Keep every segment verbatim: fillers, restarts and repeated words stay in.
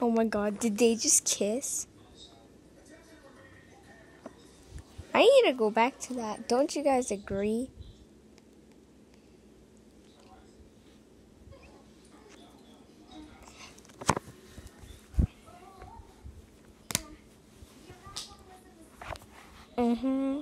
Oh my god, did they just kiss? I need to go back to that. Don't you guys agree? Mm-hmm.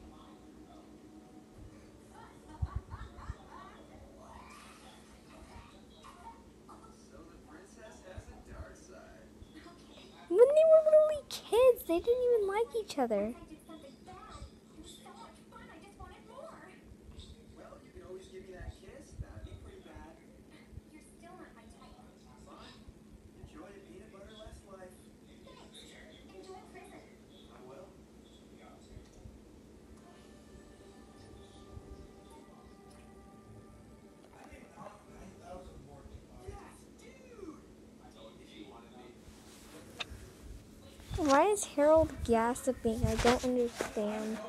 When they were literally kids, they didn't even like each other. Why is Harold gossiping? I don't understand.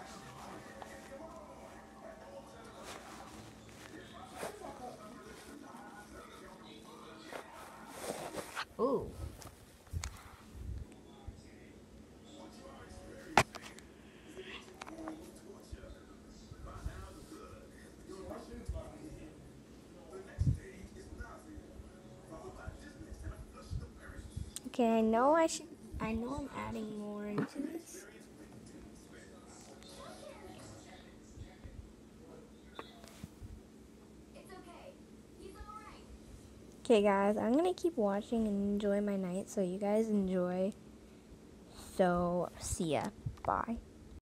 Ooh. Okay, I know I should. I know I'm adding more into this. Okay, guys, I'm gonna keep watching and enjoy my night. So you guys enjoy. So see ya. Bye.